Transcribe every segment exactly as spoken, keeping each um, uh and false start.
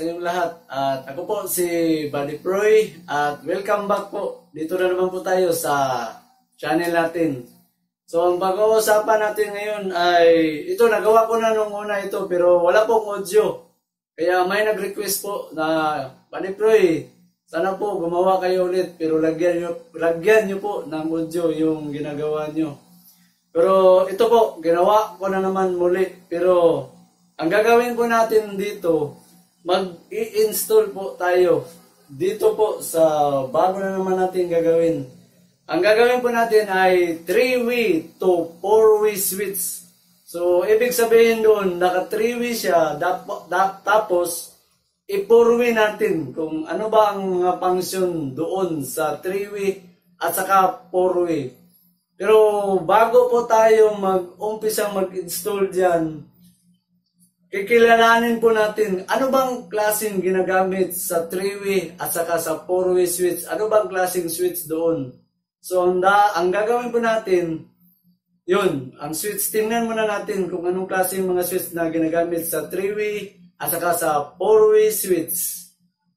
inyong lahat. At ako po si Buddy Proy at welcome back po. Dito na naman po tayo sa channel natin. So ang pag-uusapan natin ngayon ay ito, nagawa ko na nung una ito pero wala pong audio. Kaya may nag-request po na Buddy Proy, sana po gumawa kayo ulit pero lagyan nyo, lagyan nyo po ng audio yung ginagawa nyo. Pero ito po, ginawa ko na naman muli. Pero ang gagawin po natin dito, mag-i-install po tayo dito po sa bago na naman natin gagawin. Ang gagawin po natin ay three way to four way switch. So, ibig sabihin doon, naka three way siya, dap, dap, tapos i-four way natin kung ano ba ang mga function doon sa three way at saka four way. Pero bago po tayo mag-umpisa mag-install dyan, kikilalanin po natin ano bang klaseng ginagamit sa three way at saka sa four way switch. Ano bang klaseng switch doon? So, ang, da, ang gagawin po natin, yun, ang switch, tingnan muna natin kung anong klaseng mga switch na ginagamit sa three way at saka sa four way switch.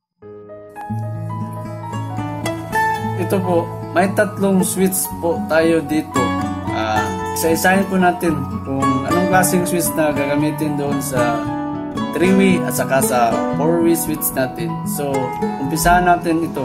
Ito po, may tatlong switch po tayo dito. Uh, isa-isahin po natin kung anong klaseng switch na gagamitin doon sa three way at saka sa four way switch natin. So, umpisahan natin ito.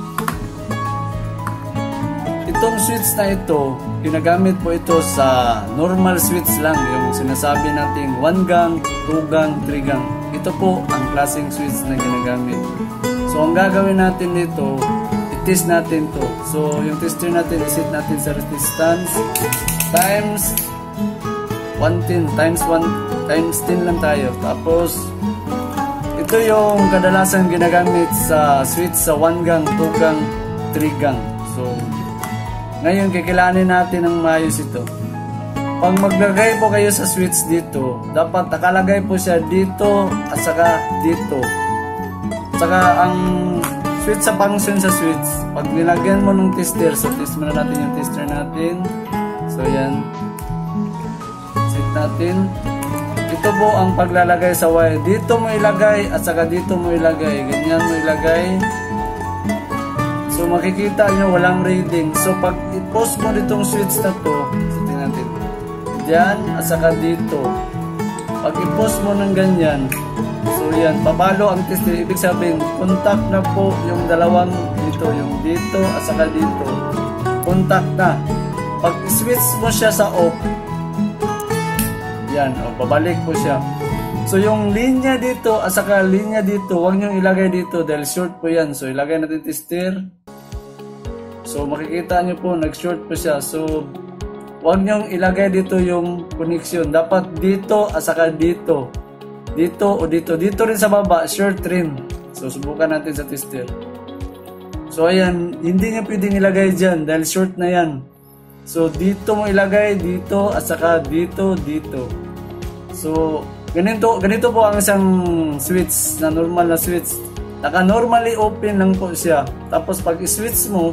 Itong switch na ito, ginagamit po ito sa normal switch lang. Yung sinasabi nating one gang, two gang, three gang. Ito po ang klaseng switch na ginagamit. So, ang gagawin natin dito, test natin to. So, yung tester natin, iset natin sa resistance times one ten times one times ten lang tayo. Tapos, ito yung kadalasan ginagamit sa switch sa one gang, two gang, three gang. So, ngayon, kikilanin natin ng maayos ito. Pag maglagay po kayo sa switch dito, dapat nakalagay po siya dito at saka dito. Saka ang switch sa function sa switch, pag nilagyan mo ng tester, so test muna natin yung tester natin. So yan, set natin. Ito po ang paglalagay sa wire. Dito mo ilagay at saka dito mo ilagay. Ganyan mo ilagay. So makikita nyo walang reading. So pag i-post mo ditong switch na to, setin natin. Diyan at saka dito. Pag i-post mo ng ganyan, so yan, papalo ang test. Ibig sabihin, contact na po yung dalawang dito, yung dito at saka dito. Contact na. Pag switch mo siya sa off, yan, o, babalik po siya. So yung linya dito at saka linya dito, huwag nyo ilagay dito dahil short po yan. So ilagay natin tester. So makikita nyo po, nag-short po siya. So huwag nyo ilagay dito yung connection. Dapat dito at saka dito. Dito o dito. Dito rin sa baba, short rin. So, subukan natin sa tester. So, ayan. Hindi nyo pwedeng ilagay dyan dahil short na yan. So, dito mo ilagay, dito, at saka dito, dito. So, ganito, ganito po ang isang switch na normal na switch. Naka-normally open lang po siya. Tapos, pag i-switch mo,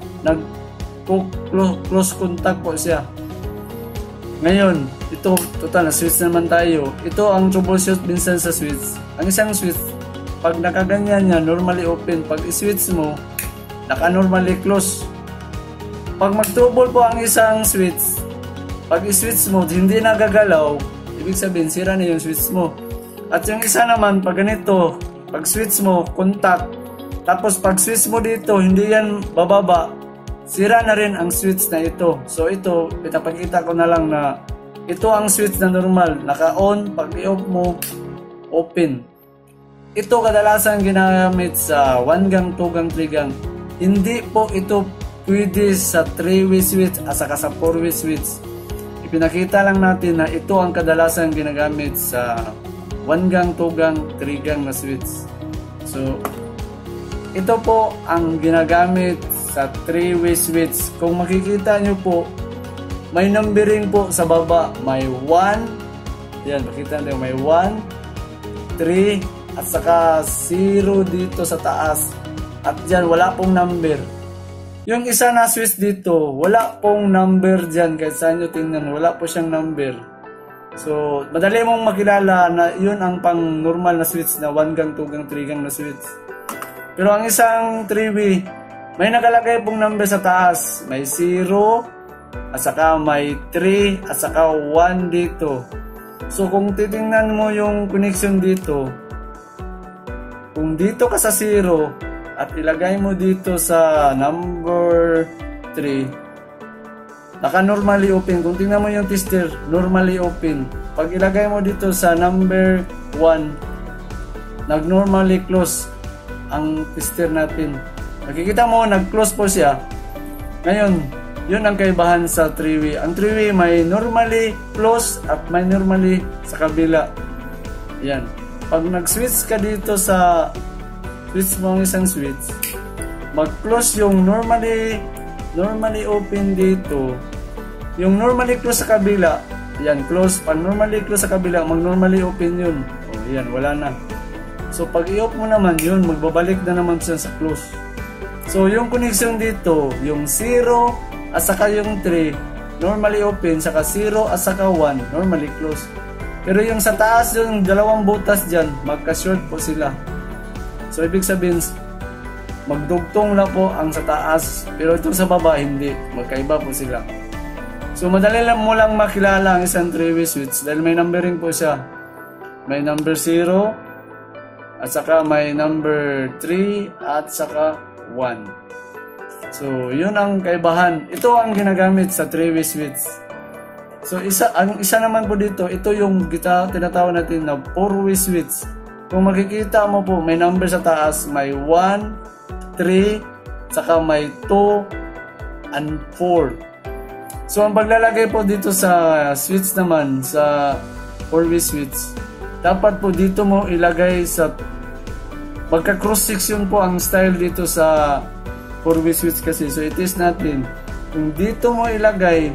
nag-close contact po siya. Ngayon, ito, total, na-switch naman tayo. Ito ang troubleshoot minsan sa switch. Ang isang switch, pag nakaganyan niya, normally open. Pag i-switch mo, naka-normally close. Pag mag-trouble po ang isang switch, pag i-switch mo, hindi nagagalaw, ibig sabihin, sira na yung switch mo. At yung isa naman, pag ganito, pag switch mo, contact. Tapos pag switch mo dito, hindi yan bababa. Sira na rin ang switch na ito. So ito, pinapakita ko na lang na ito ang switch na normal. Naka-on, pag i-off mo, open. Ito kadalasan ginagamit sa one gang, two gang, three gang. Hindi po ito pwede sa three way switch at saka sa four way switch. Ipinakita lang natin na ito ang kadalasan ginagamit sa one gang, two gang, three gang na switch. So, ito po ang ginagamit sa three way switch. Kung makikita nyo po, may numbering po sa baba. May one, yan, makikita nyo, may one, three, at saka zero dito sa taas. At dyan, wala pong number. Yung isa na switch dito, wala pong number dyan. Kahit saan nyo tingnan, wala po siyang number. So, madali mong makilala na yun ang pang normal na switch na one gang, two gang, three gang na switch. Pero ang isang three way, may nakalagay pong number sa taas. May zero, at saka may three, at saka one dito. So, kung titingnan mo yung connection dito, kung dito ka sa zero, at ilagay mo dito sa number three, naka normally open. Kung tingnan mo yung tester, normally open. Pag ilagay mo dito sa number one, nag normally close ang tester natin. Nakikita mo, nag-close po siya. Ngayon, yun ang kaibahan sa three way. Ang three way may normally close at may normally sa kabila. Yan. Pag nag-switch ka dito sa switch mo ang isang switch, mag-close yung normally normally open dito. Yung normally close sa kabila, yan, close. Pag normally close sa kabila, mag-normally open yun. O, yan, wala na. So, pag i-off mo naman yun, magbabalik na naman siya sa close. So, yung connection dito, yung zero at saka yung three, normally open, saka zero at saka one, normally close. Pero yung sa taas, yung dalawang butas dyan, magka-short po sila. So, ibig sabihin, magdugtong lang po ang sa taas, pero itong sa baba, hindi. Magkaiba po sila. So, madali lang mo lang makilala ang isang three way switch dahil may numbering po siya. May number zero, at saka may number three, at saka one. So, yun ang kaibahan. Ito ang ginagamit sa three way switch. So, isa, ang isa naman po dito, ito yung kita, tinatawag natin na four way switch. Kung makikita mo po, may number sa taas, may one, three, saka may two, and four. So, ang paglalagay po dito sa switch naman, sa four way switch, dapat po dito mo ilagay sa, magka cross section po ang style dito sa four way switch kasi. So, i-test natin. Kung dito mo ilagay,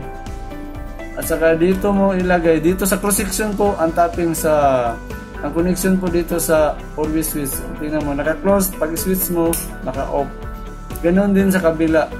at saka dito mo ilagay, dito sa cross section po, ang tapping sa, ang connection po dito sa four way switch. Tingnan mo, naka-close, pag switch mo, naka-off. Ganon din sa kabila.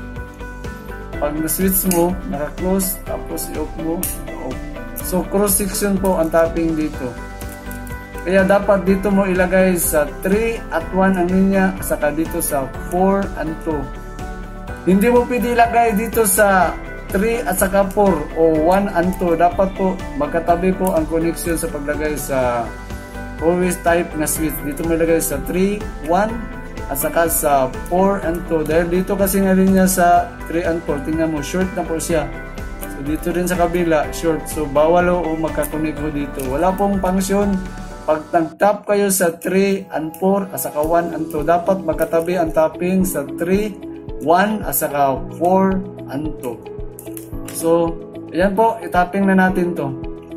Pag na-switch mo, naka-close, tapos i-off mo, naka-off. So, cross-section po ang tapping dito. Kaya dapat dito mo ilagay sa three at one ang linya, saka dito sa four and two. Hindi mo pwede ilagay dito sa three at saka four o one and two. Dapat po, magkatabi po ang connection sa paglagay sa always type na switch. Dito mo ilagay sa three, one, at saka sa four and two. Dahil dito kasi nga linya sa three and four, tingnan mo, short na po siya. So, dito rin sa kabila, short. So, bawal o magkakunik ho dito. Wala pong function. Pag nag-tap kayo sa three and four, at saka one and two, dapat magkatabi ang tapping sa three, one, at saka four and two. So, ayan po, itapping na natin to.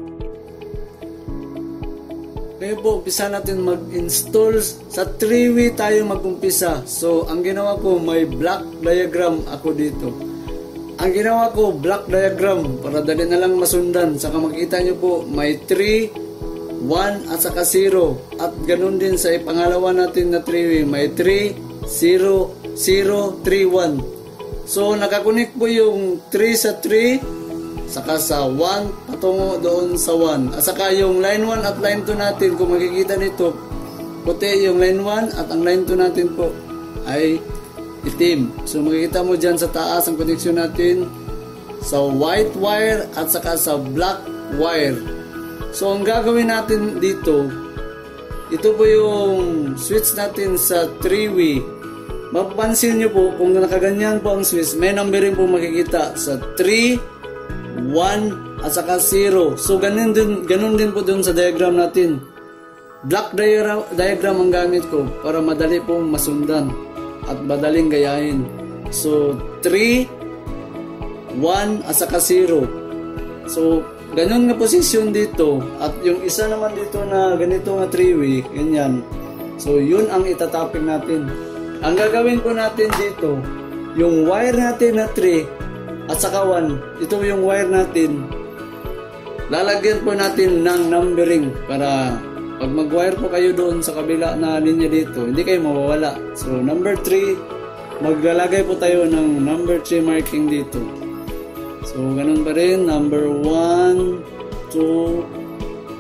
Ngayon po, umpisa natin mag-install. Sa three way tayo mag-umpisa. So, ang ginawa ko, may block diagram ako dito. Ang ginawa ko, block diagram, para dali na lang masundan. Saka makita nyo po, may three, one, at saka zero. At ganun din sa ipangalawa natin na three way. May three, zero, zero, three, one. So, nakakunik po yung three sa three, saka sa one, patungo doon sa one. At saka yung line one at line two natin, kung makikita nito, puti yung line one at ang line two natin po ay itim. So, makikita mo dyan sa taas ang connection natin sa white wire at saka sa black wire. So, ang gagawin natin dito, ito po yung switch natin sa three way. Mapapansin nyo po, kung nakaganyan po ang switch, may numbering po makikita sa three, one, at saka zero. So, ganun din, ganun din po dun sa diagram natin. Block diagram, diagram ang gamit ko para madali po masundan at madaling gayahin. So, three, one, at saka zero. So, ganun nga posisyon dito. At yung isa naman dito na ganito nga three way, ganyan. So, yun ang itatapping natin. Ang gagawin po natin dito, yung wire natin na three at saka one, ito yung wire natin, lalagyan po natin ng numbering para pag mag-wire po kayo doon sa kabila na linya dito, hindi kayo mawawala. So, number three, maglalagay po tayo ng number three marking dito. So, ganun pa rin, number one, two,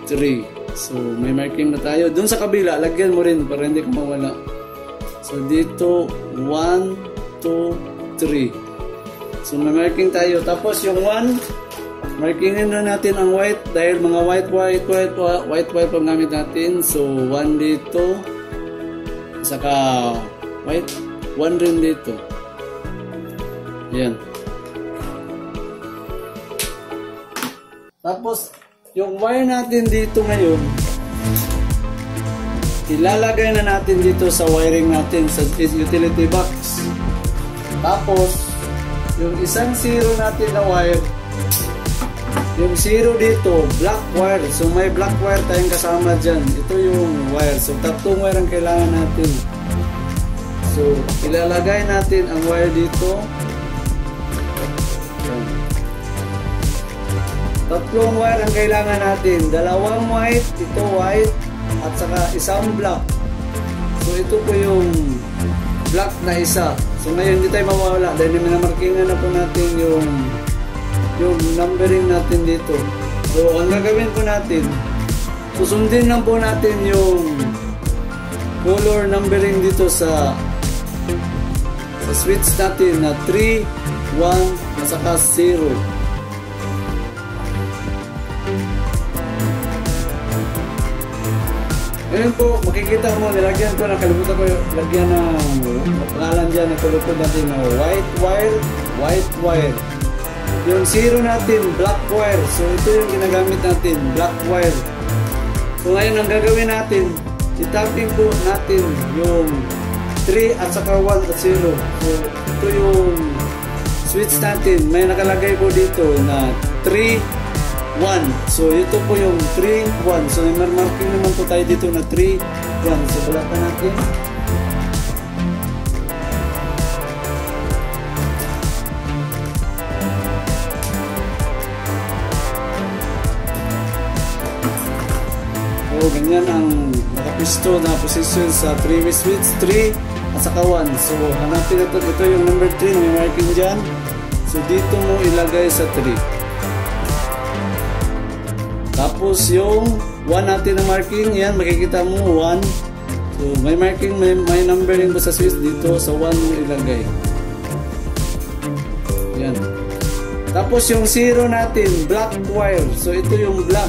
three. So, may marking na tayo. Doon sa kabila, lagyan mo rin para hindi ka mawala. So, dito, one, two, three. So, may marking tayo. Tapos, yung one, markingin na natin ang white dahil mga white, white, white, white, white pang gamit natin. So, one dito. Saka, white, one rin dito. Ayan. Tapos, yung wire natin dito ngayon, ilalagay na natin dito sa wiring natin sa utility box. Tapos, yung isang zero natin na wire, yung zero dito, black wire. So, may black wire tayong kasama dyan. Ito yung wire. So, tatlong wire ang kailangan natin. So, ilalagay natin ang wire dito. Tatlong wire ang kailangan natin. Dalawang white, ito white, at saka isang black. So ito po yung black na isa. So ngayon hindi tayo mawawala dahil minamarkingan na po natin yung yung numbering natin dito. So ang gagawin po natin, susundin lang po natin yung color numbering dito sa sa switch natin na three, one, at saka zero. Ngayon po, makikita mo, nilagyan ko, nakalimutan ko yung lagyan ng pangalan dyan, nakulupod natin na white wire, white wire. Yung zero natin, black wire. So ito yung ginagamit natin, black wire. So ngayon ang gagawin natin, itapping po natin yung three at saka one at zero. So ito yung switch natin. May nakalagay po dito na three, one. So ito po yung three, one. So may marking naman po tayo dito na three, one. So balatan natin. So ganyan ang nakapisto na position sa three-way switch, three at saka one. So hanapin natin ito yung number three na may marking dyan. So dito mo ilagay sa three. Tapos yung one natin na marking, yan makikita mo one. So may marking, may, may numbering po sa switch dito, sa one mo ilagay. Yan. Tapos yung zero natin, black wire. So ito yung black.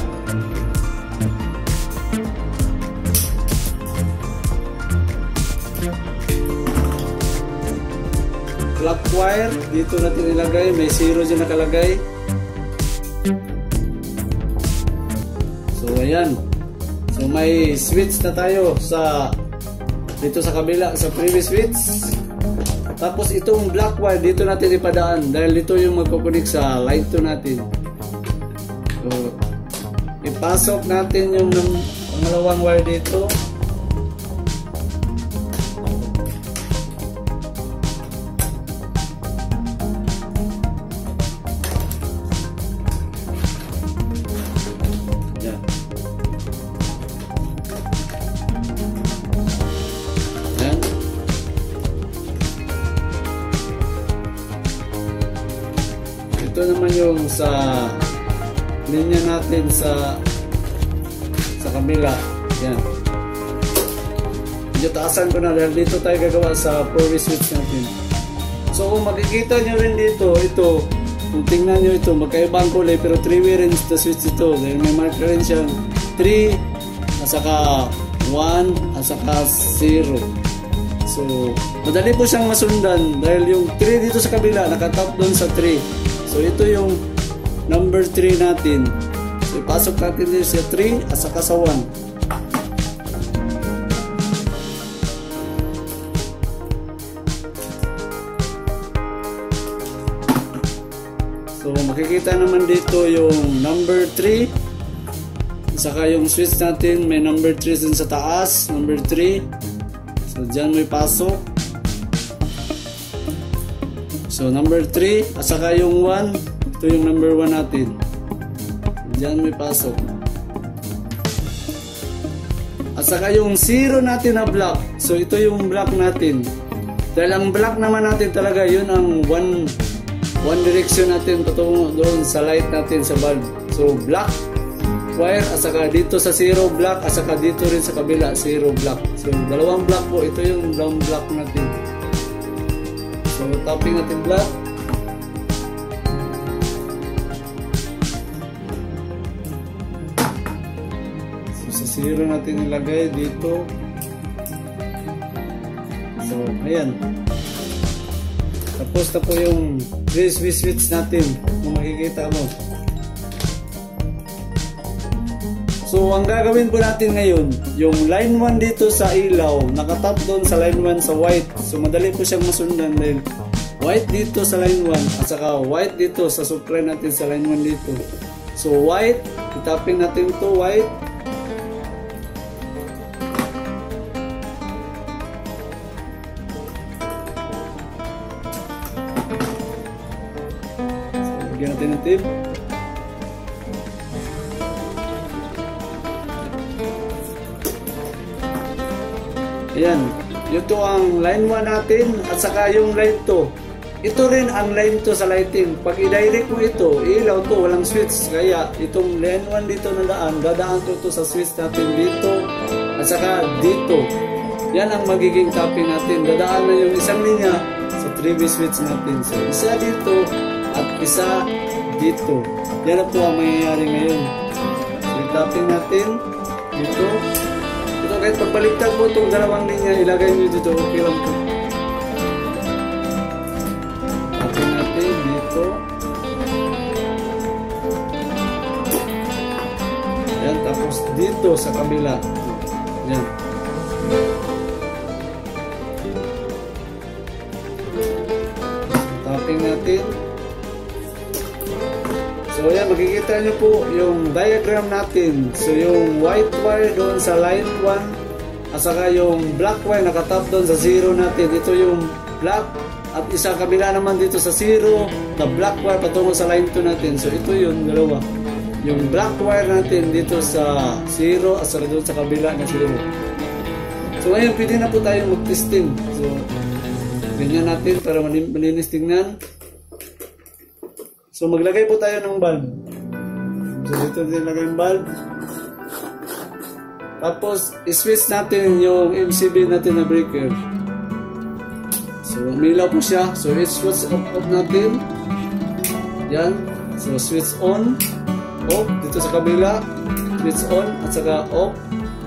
Black wire, dito natin ilagay, may zero dyan nakalagay. So ayan. So may switch na tayo sa dito sa kabila sa previous switch. Tapos itong black wire dito natin ipadaan dahil dito yung magko-connect sa light to natin. So ipasok natin yung pangalawang wire dito. Ito naman yung sa linya natin sa sa kabila. Yan. Medyo taasan ko na dahil dito tayo gagawa sa four-way switch natin. So kung makikita nyo rin dito, ito, kung tingnan nyo ito, magkaibang kulay pero three-way rin sa switch ito. Dahil may marker rin siyang three, at saka one, at saka zero. So madali po siyang masundan dahil yung three dito sa kabila nakatap doon sa three. So ito yung number three natin. So ipasok natin dito sa three at saka sa one. So makikita naman dito yung number three. Saka yung switch natin may number three dun sa taas, number three. So dyan may pasok. So number three at saka yung one, ito yung number one natin. Diyan may pasok. At saka yung zero natin na black. So ito yung black natin. Dahil ang black naman natin talaga, yun ang one, one direction natin patungo doon sa light natin sa bulb. So black. wire at saka dito sa zero block at saka dito rin sa kabila zero block. So dalawang block po, ito yung ground block natin. So tapping natin block. So sa zero natin ilagay dito. So ayan. Tapos na po yung three switch switch natin kung makikita mo. So ang gagawin po natin ngayon, yung line one dito sa ilaw, nakatap doon sa line one sa white. So madali po siyang masundan dahil white dito sa line one at saka white dito sa supply natin sa line one dito. So white, itapin natin to white. Lagyan natin ng tip. Ayan. Ito ang line one natin at saka yung line two. Ito rin ang line two sa lighting. Pag i-direct mo ito, ilaw to, walang switch. Kaya itong line one dito na daan, dadaan ko ito sa switch natin dito at saka dito. Yan ang magiging tapping natin. Dadaan na yung isang linya sa three way switch natin. So isa dito at isa dito. Yan na po ang mangyayari ngayon. So i-tapping natin dito. Ito kahit pagbaligtad po itong dalawang linya, ilagay nyo dito. Okay lang po. Tapping natin dito. Yan, tapos dito sa kabila. Yan. Tapping natin. So yan, makikita nyo po yung diagram natin. So yung white wire doon sa line one at saka yung black wire nakatap doon sa zero natin. Ito yung black at isa kabila naman dito sa zero na black wire patungo sa line two natin. So ito yung dalawa. Yung black wire natin dito sa zero at saka doon sa kabila na zero. So ngayon pwede na po tayong mag-testing. So ganyan natin para malinis tingnan. So maglagay po tayo ng bulb. So dito din lagay yung bulb. Tapos i-switch natin yung M C B natin na breaker. So umilaw po siya. So i-switch off, off natin. Yan. So switch on, off dito sa kabila. Switch on at saka off.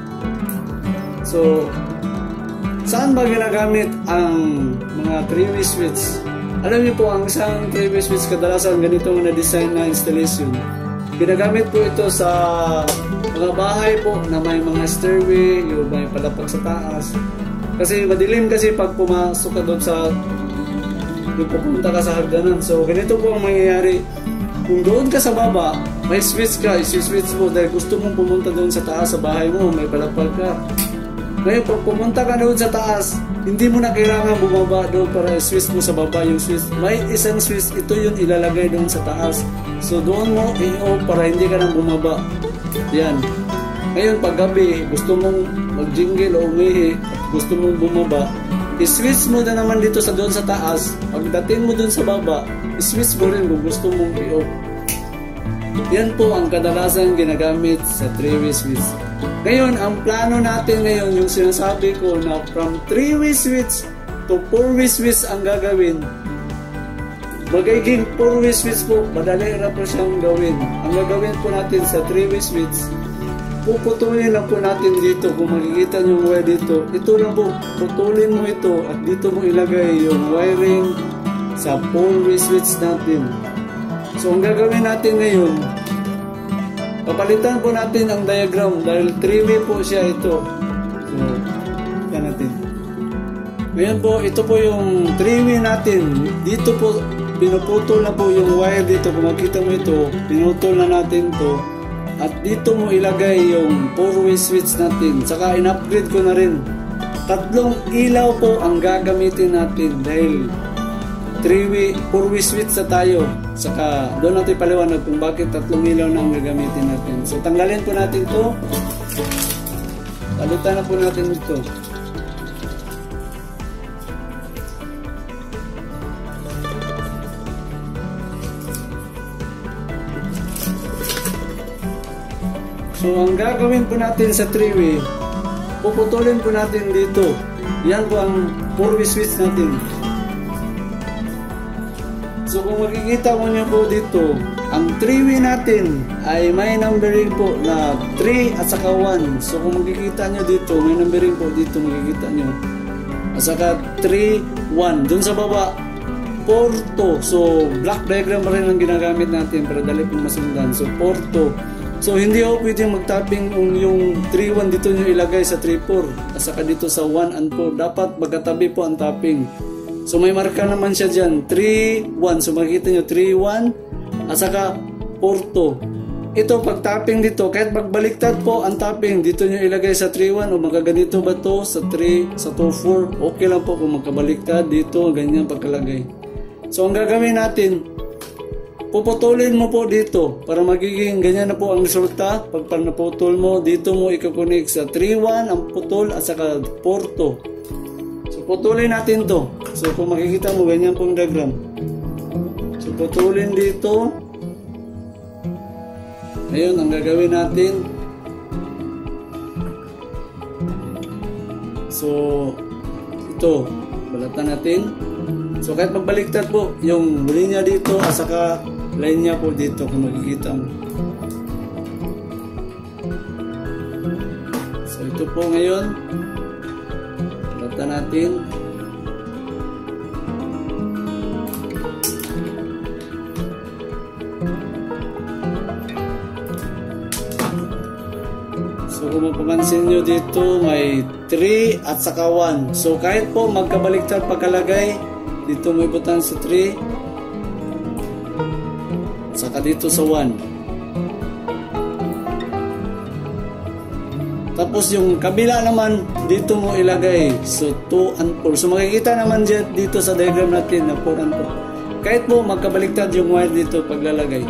So saan ba ginagamit ang mga three way switch? Alam niyo po, ang isang three way switch kadalasan ganito na design na installation. Ginagamit po ito sa mga bahay po na may mga stairway, yung may palapag sa taas. Kasi madilim kasi pag pumasok ka doon sa, yung pupunta ka sa hagdanan. So ganito po ang mangyayari. Kung doon ka sa baba, may switch ka, i-switch mo dahil gusto mong pumunta doon sa taas sa bahay mo, may palapag ka. Ngayon, pag pumunta ka doon sa taas, hindi mo na kailangan bumaba doon para switch mo sa baba yung switch. May isang switch, ito yung ilalagay doon sa taas. So doon mo i-off para hindi ka nang bumaba. Yan. Ngayon, pag gabi, gusto mong mag-jingle o umihi, gusto mong bumaba, i-switch mo na naman dito sa doon sa taas. Pagdating mo doon sa baba, i-switch mo rin kung gusto mong i-off. Yan po ang kadalasan ginagamit sa three way switch. Ngayon, ang plano natin ngayon, yung sinasabi ko na from three way switch to four way switch ang gagawin. Magiging four way switch po, madali na po siyang gawin. Ang gagawin po natin sa three way switch, puputulin lang po natin dito. Kung makikita nyo yung wire dito, ito lang po, putulin mo ito at dito mo ilagay yung wiring sa four way switch natin. So, ang gagawin natin ngayon, papalitan po natin ang diagram dahil three way po siya ito. So, yan natin. Ngayon po, ito po yung three way natin. Dito po, pinuputol na po yung wire dito. Kung makita mo ito, pinutol na natin to. At dito mo ilagay yung four way switch natin. Saka in-upgrade ko na rin. Tatlong ilaw po ang gagamitin natin dahil three way, four way switch sa tayo. Saka doon natin paliwanag kung bakit tatlong ilaw na ang gagamitin natin. So tanggalin po natin ito. Palitan na po natin ito. So ang gagawin po natin sa three way, puputulin po natin dito. Yan po ang four way switch natin. So kung makikita mo nyo po dito, ang three way natin ay may numbering po na three at saka one. So kung makikita nyo dito, may numbering po dito, makikita nyo. At saka three, one. Doon sa baba, four, two. So block diagram pa rin ang ginagamit natin para dali pong masundan. So four, two. So hindi ako pwedeng mag-tapping yung, yung three, one dito nyo ilagay sa three, four. At saka dito sa one and four. Dapat magkatabi po ang tapping. So may marka naman siya dyan, three, one. So makikita nyo, three, one at saka four, two. Ito pag tapping dito, kahit magbaliktad po ang tapping, dito nyo ilagay sa three, one o magaganito ba to sa three, sa two, four. Okay lang po kung magkabaliktad dito, ganyan pagkalagay. So ang gagawin natin, puputulin mo po dito para magiging ganyan na po ang resulta. Pag naputol mo, dito mo ikakonek sa three, one ang putol at saka four, two. So putulin natin to. So kung makikita mo, ganyan pong diagram. So putulin dito. Ayun ang gagawin natin. So ito, balatan natin. So kahit magbaliktad po, yung linya dito at saka linya po dito kung makikita mo. So ito po ngayon, balatan natin. So kung mapapansin nyo dito, may three at saka one. So kahit po magkabaliktad pagkalagay, dito may butang sa three, saka dito sa one. Tapos yung kabila naman, dito mo ilagay. So two and four. So makikita naman dyan dito sa diagram natin na four and four. Kahit po magkabaliktad yung wire dito paglalagay.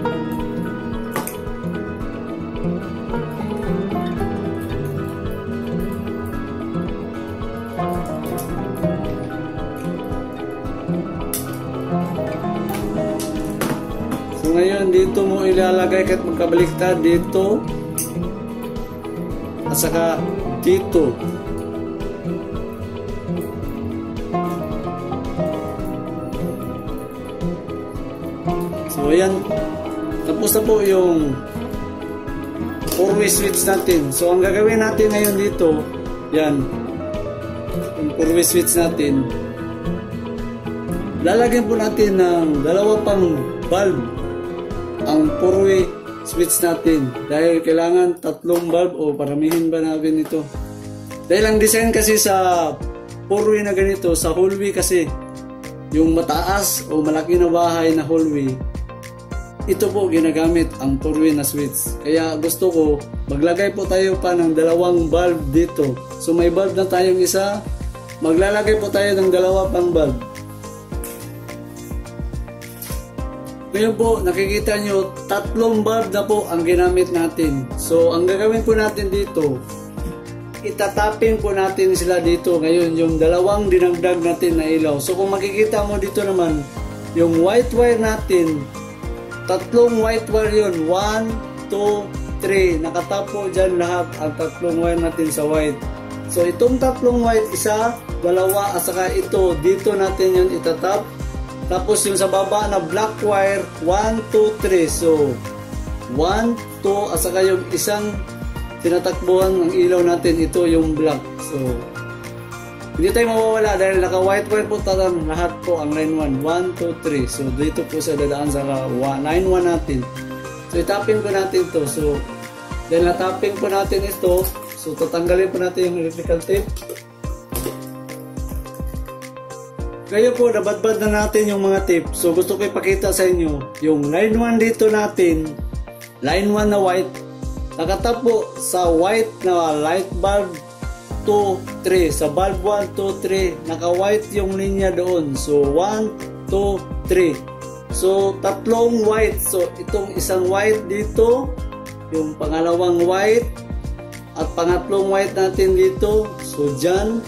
So ngayon dito mo ilalagay kahit magkabaliktad dito at saka dito. So ayan, tapos na po yung four way switch natin. So ang gagawin natin ngayon dito, yan, yung four way switch natin, lalagyan po natin ng dalawa pang bulb ang four way switch natin dahil kailangan tatlong bulb o paramihin ba natin ito. Dahil ang design kasi sa four way na ganito, sa hallway kasi yung mataas o malaki na bahay na hallway, ito po ginagamit ang four way na switch. Kaya gusto ko maglagay po tayo pa ng dalawang bulb dito. So may bulb na tayong isa, maglalagay po tayo ng dalawa pang bulb. Ngayon po, nakikita nyo, tatlong bulb na po ang ginamit natin. So, ang gagawin po natin dito, itatapin po natin sila dito. Ngayon, yung dalawang dinagdag natin na ilaw. So, kung makikita mo dito naman, yung white wire natin, tatlong white wire yun. one, two, three. Nakatapo dyan lahat ang tatlong wire natin sa white. So, itong tatlong white, isa, dalawa, at saka ito, dito natin yun itatap. Tapos yung sa baba na black wire, one, two, three. So, one, two, at saka yung isang tinatakbuhan ng ilaw natin, ito yung black. So, hindi tayo mawawala dahil naka white wire po tatang lahat po ang line one. one, two, three. So, dito po sa dadaan sa line one natin. So, itapin po natin to. So, dahil natapin po natin ito, so tatanggalin po natin yung electrical tape. Kaya po, nabadbad na natin yung mga tape. So, gusto ko ipakita sa inyo. Yung line one dito natin, line one na white, nakatap po sa white na light bulb two, three. Sa bulb one, two, three, naka-white yung linya doon. So, one, two, three. So, tatlong white. So, itong isang white dito, yung pangalawang white, at pangatlong white natin dito. So, dyan.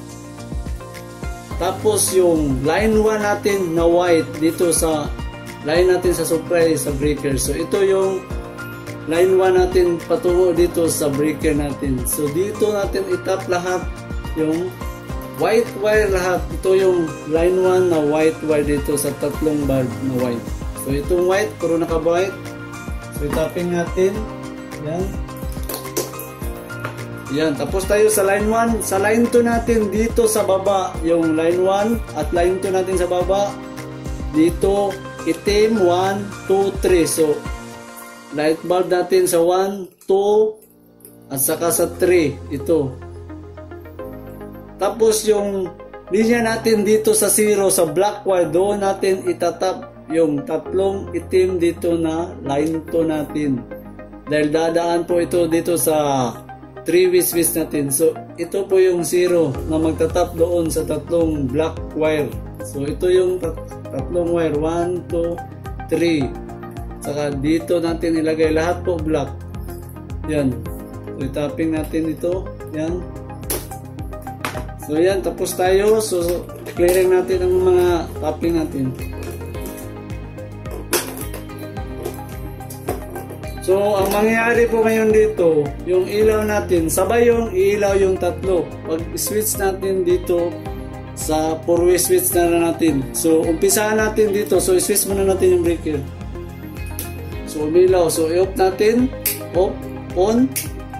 Tapos yung line one natin na white dito sa line natin sa supply sa breaker. So ito yung line one natin patungo dito sa breaker natin. So dito natin itap lahat yung white wire lahat. Ito yung line one na white wire dito sa tatlong bulb na white. So itong white, puro naka-white. So itapin natin. Yan. Yan. Tapos tayo sa line one. Sa line two natin dito sa baba yung line one at line two natin sa baba. Dito itim one, two, three. So light bulb natin sa one, two, at saka sa three, ito. Tapos yung linya natin dito sa zero, sa black wire, doon natin itatap yung tatlong itim dito na line two natin. Dahil dadaan po ito dito sa three way switch natin. So, ito po yung zero na magtatap doon sa tatlong black wire. So, ito yung tat tatlong wire, one, two, three. Saka dito natin ilagay lahat po black. Yan. So, tapping natin ito. Yan. So, yan. Tapos tayo. So, clearing natin ang mga tapping natin. So, ang mangyayari po ngayon dito, yung ilaw natin, sabay yung ilaw yung tatlo. Pag switch natin dito sa four way switch na natin. So, umpisahan natin dito. So, switch muna natin yung breaker. So, umilaw. So, i-off natin. Off. On.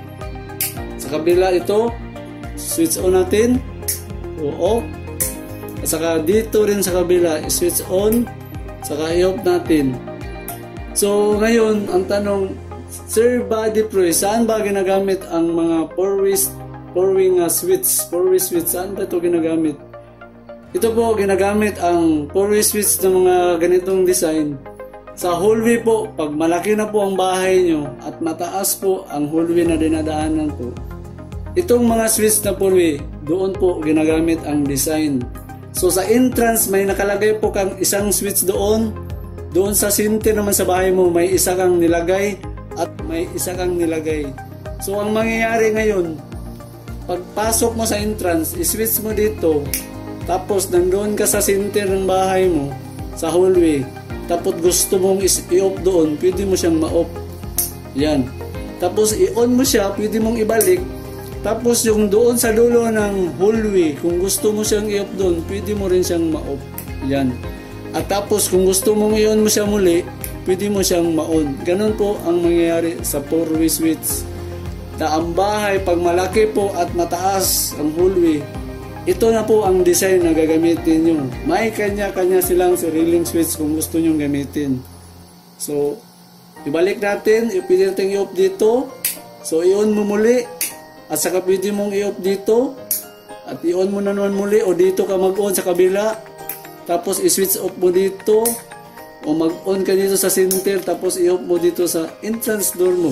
Sa kabila ito. Switch on natin. So, off. At saka dito rin sa kabila. Switch on. Saka i-off natin. So, ngayon, ang tanong, Sir Buddy Pro, saan ba ginagamit ang mga four-way four-way nga switch? four-way switch, saan ba ito ginagamit? Ito po, ginagamit ang four-way switch ng mga ganitong design. Sa hallway po, pag malaki na po ang bahay nyo at mataas po ang hallway na dinadaanan po, itong mga switch na four-way, doon po ginagamit ang design. So sa entrance, may nakalagay po kang isang switch doon. Doon sa center naman sa bahay mo, may isa kang nilagay at may isa kang nilagay. So ang mangyayari ngayon, pagpasok mo sa entrance, iswitch mo dito, tapos nandoon ka sa center ng bahay mo, sa hallway, tapos gusto mong i-off doon, pwede mo siyang ma-off. Yan. Tapos i-on mo siya, pwede mong ibalik. Tapos yung doon sa dulo ng hallway, kung gusto mo siyang i-off doon, pwede mo rin siyang ma-off. Yan. At tapos kung gusto mong i-on mo siya muli, pwede mo siyang ma-on. Ganun po ang mangyayari sa four-way switch. Na ang bahay, pag malaki po at mataas ang hallway, ito na po ang design na gagamitin nyo. May kanya-kanya silang sariling switch kung gusto nyo gamitin. So, ibalik natin, pwede natin i-off dito. So, i-on mo muli. At saka pwede mong i-off dito. At i-on mo na naman muli. O dito ka mag-on sa kabila. Tapos i-switch off mo dito. O mag-on ka dito sa center. Tapos i-off mo dito sa entrance door mo.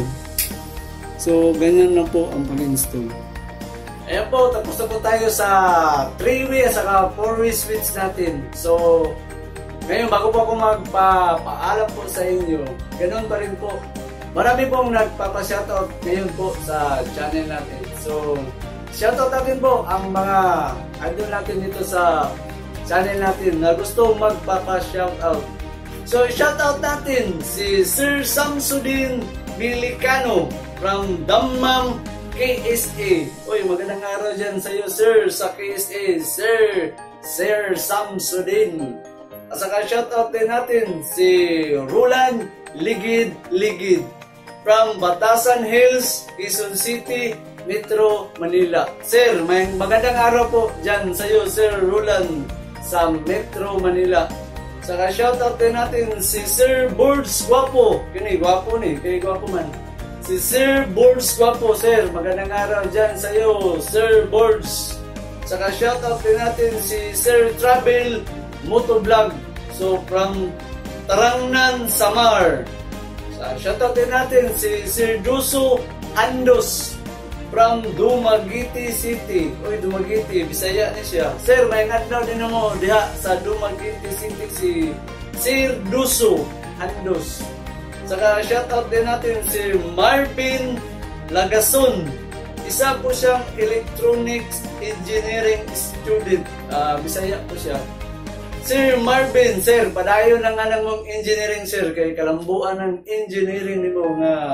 So, ganyan lang po ang pag-install. Ayan po, tapos na po tayo sa three-way at saka four-way switch natin. So, ngayon bago po ako magpapaalam po sa inyo, ganoon pa rin po. Marami pong nagpapa-shoutout ngayon po sa channel natin. So, shoutout natin po ang mga idol natin dito sa channel natin na gusto magpapa-shoutout. So, shoutout natin si Sir Samsudin Milicano from Dammam, K S A. Uy, magandang araw dyan sa iyo, sir, sa K S A, Sir, Sir Samsudin. At saka shoutout din natin si Roland Ligid Ligid from Batasan Hills, Quezon City, Metro Manila. Sir, may magandang araw po dyan sa iyo, Sir Roland, sa Metro Manila. Saka shoutout din natin si Sir Birds Guapo. Kini, guwapo ni, kay guwapo man. Si Sir Birds Guapo, sir. Magandang araw dyan sa iyo, Sir Birds. Saka shoutout din natin si Sir Travel Motovlog. So, from Tarangnan, Samar. Saka shoutout din natin si Sir Duso Andos from Dumaguete City. Uy, Dumaguete, Bisaya ni siya. Sir, may ngadlaw din mo diha sa Dumaguete City si Sir Duso Andos. Saka shoutout din natin si Marvin Lagason. Isa po siyang electronics engineering student. Uh, Bisaya po siya. Sir Marvin, sir, padayon ng anang mong engineering, sir. Kay kalambuan ng engineering nimo nga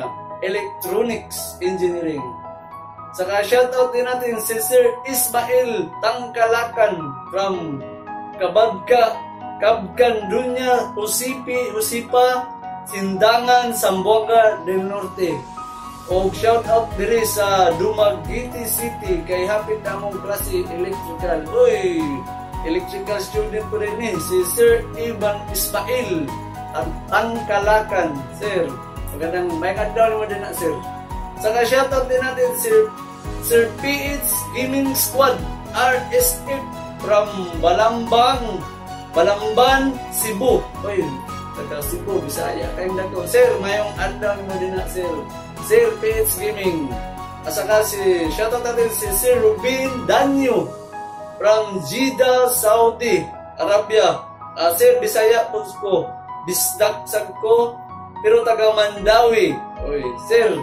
Electronics Engineering. Saka shoutout din natin si Sir Ismael Tangkalakan from Kabadka, Kabkandunya, Usipi, Usipa, Sindangan, Zamboanga del Norte. O shoutout diri sa Dumaguete City kay hapit na mong klase electrical. Uy, electrical student ko rin eh, si Sir Ivan Ismael at Tangkalakan. Sir, magandang may kadlaw mo din na, sir. Saka shoutout din natin Sir Sir P H Gaming Squad R S F from Balambang, Balamban, Cebu. Oy, taga Cebu, Bisaya kayong dako. Sir, mayong adlaw mo din na, sir. Sir P H Gaming. At saka si shoutout natin si Sir Rubin Danyo from Jeddah, Saudi Arabia. Uh, sir, Bisaya po ko. Bisdak ko, pero taga Mandawi. Oy, sir.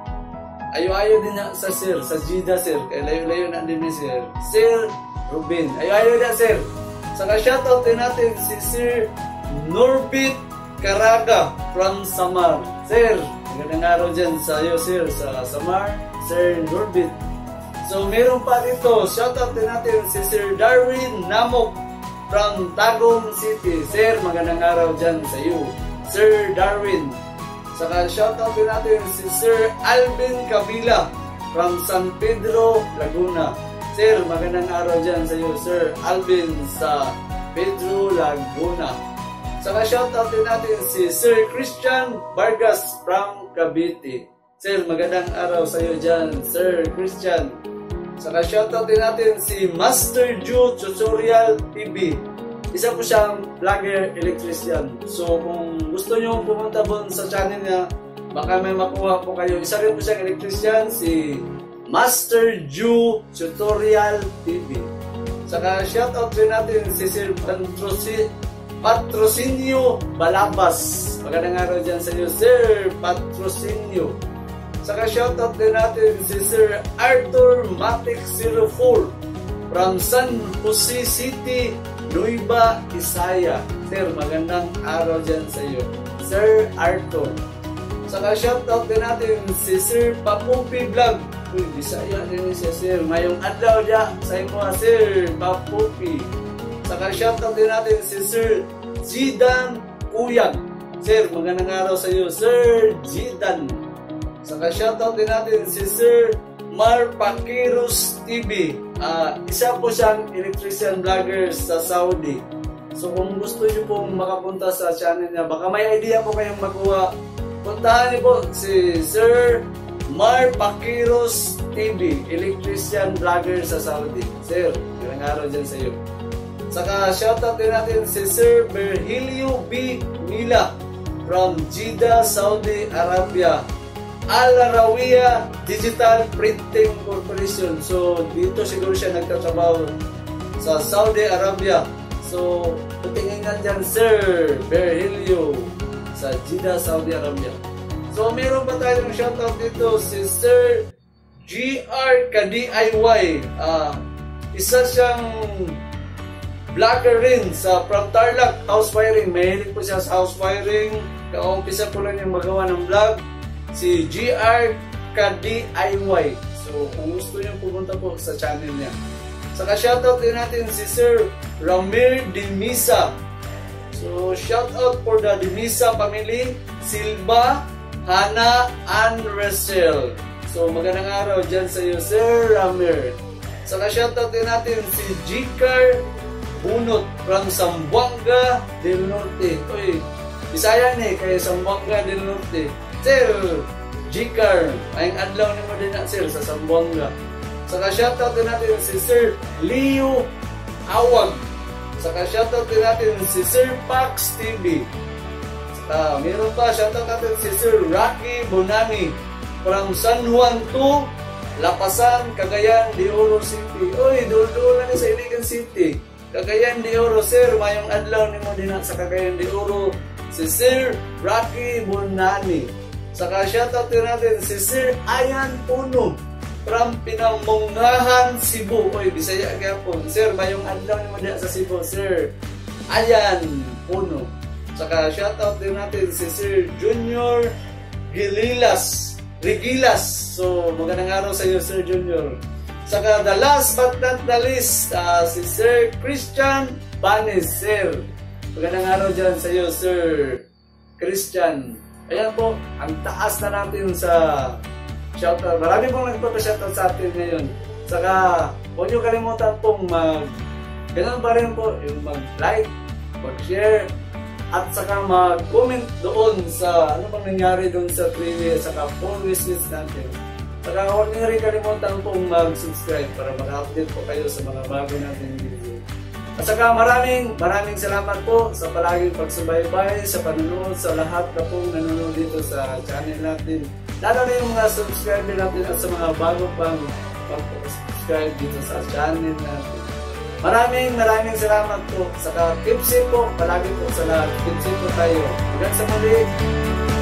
Ayo-ayo din na sa sir, sa Jeddah, sir. Kaya layo-layo na din ni sir. Sir Rubin. Ayo-ayo na, sir. Saka shoutout din natin si Sir Norbit Caraga from Samar. Sir, magandang araw dyan sa iyo, sir, sa Samar. Sir Norbit. So, meron pa dito. Shoutout din natin si Sir Darwin Namok from Tagum City. Sir, magandang araw dyan sa iyo, Sir Darwin. Saka shoutout din natin si Sir Alvin Kabila from San Pedro, Laguna. Sir, magandang araw dyan sa iyo, Sir Alvin sa Pedro, Laguna. Saka shoutout din natin si Sir Christian Vargas from Cavite. Sir, magandang araw sa iyo dyan, Sir Christian. Saka shoutout din natin si Master Ju Tutorial T V. Isa po siyang vlogger electrician. So kung gusto nyo pumunta po sa channel niya, baka may makuha po kayo. Isa rin po siyang electrician, si Master Ju Tutorial T V. Saka shoutout rin natin si Sir Patroci Patrocinio Balabas. Magandang araw dyan sa iyo, Sir Patrocinio. Saka shoutout din natin si Sir Arthur Matic zero four from San Jose City, Nueva Ecija. Sir, magandang araw dyan sa iyo, Sir Arthur. Saka shoutout din natin si Sir Papupi Vlog. Uy, Bisaya din siya, sir. Mayong adlaw dyan sa imo, Sir Papupi. Saka shoutout din natin si Sir Zidan Uyag. Sir, magandang araw sa iyo, Sir Zidan. Saka shoutout din natin si Sir Mar Pakiros T V. Uh, isa po siyang electrician vlogger sa Saudi. So kung gusto niyo pong makapunta sa channel niya, baka may idea po kayong makuha, puntahan niyo po si Sir Mar Pakiros T V, electrician vlogger sa Saudi. Sir, magandang araw dyan sa iyo. Saka shoutout din natin si Sir Virgilio B. Mila from Jeddah, Saudi Arabia. Al-Arawiya Digital Printing Corporation. So, dito siguro siya nagtatrabaho sa Saudi Arabia. So, putingin nga dyan, Sir Virgilio sa Jeddah, Saudi Arabia. So, meron pa tayong shoutout dito si Sir G R K D I Y. Uh, isa siyang vlogger rin sa from Tarlac House Wiring. Mahilig po siya sa house wiring. Kaumpisa po lang yung magawa ng vlog. Si G R K D I Y. So, kung gusto nyo pumunta po sa channel niya. Saka shoutout din natin si Sir Ramir Dimisa. So, shoutout for the Dimisa family. Silva, Hana, and Rachel. So, magandang araw dyan sa iyo, Sir Ramir. Saka shoutout din natin si Jikar Bunot from Zamboanga del Norte. Uy, Bisaya ni kay Zamboanga del Norte. Sir Jikar, ayong adlaw ni mo din na, sir, sa Zamboanga. Saka shoutout din natin si Sir Leo Awag. Saka shoutout din natin si Sir Pax T V. Saka meron pa, shoutout natin si Sir Rocky Bonani from San Juan to Lapasan, Cagayan de Oro City. Uy, doon-doon lang sa Iligan City. Cagayan de Oro, sir, mayong adlaw ni mo din na sa Cagayan de Oro. Si Sir Rocky Bonani. Saka shoutout din natin si Sir Ayan Puno from Pinamunggahan, Cebu. Oy, Bisaya gyapon. Sir, mayong adlaw ni mo din sa Cebu, Sir Ayan Puno. Saka shoutout din natin si Sir Junior Gililas Regilas. So, magandang araw sa iyo, Sir Junior. Saka the last but not the least, uh, si Sir Christian Banes, Sir. Magandang araw dyan sa iyo, Sir Christian. Ayan po, ang taas na natin sa shoutout. Marami pong nagpapashoutout sa atin ngayon. Saka, huwag nyo kalimutan pong mag, ganun pa rin po, yung mag-like, mag-share, at saka mag-comment doon sa ano bang nangyari doon sa trivia, saka full wishlist natin. Saka huwag nyo rin kalimutan pong mag-subscribe para mag-update po kayo sa mga bago natin video. At saka maraming maraming salamat po sa palaging pagsubaybay, sa panunood, sa lahat na pong nanonood dito sa channel natin. Lalo na yung mga subscriber natin at sa mga bago pang mag-subscribe dito sa channel natin. Maraming maraming salamat po. Saka keep safe po, palagi po sa lahat. Keep safe po tayo. Hanggang sa muli.